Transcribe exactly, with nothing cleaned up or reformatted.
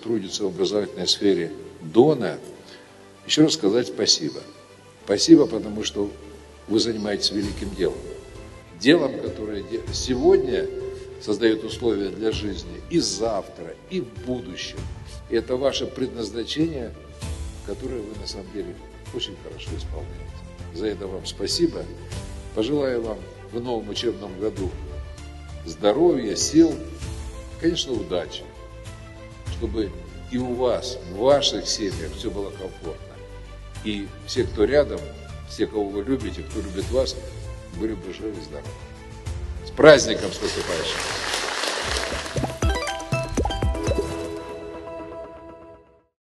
трудится в образовательной сфере Дона, еще раз сказать спасибо. Спасибо, потому что вы занимаетесь великим делом. Делом, которое сегодня создает условия для жизни и завтра, и в будущем. И это ваше предназначение, которое вы на самом деле очень хорошо исполняете. За это вам спасибо. Пожелаю вам в новом учебном году здоровья, сил, конечно, удачи, чтобы и у вас, в ваших семьях все было комфортно. И все, кто рядом, все, кого вы любите, кто любит вас, были бы живы и здоровы. С праздником, с наступающим!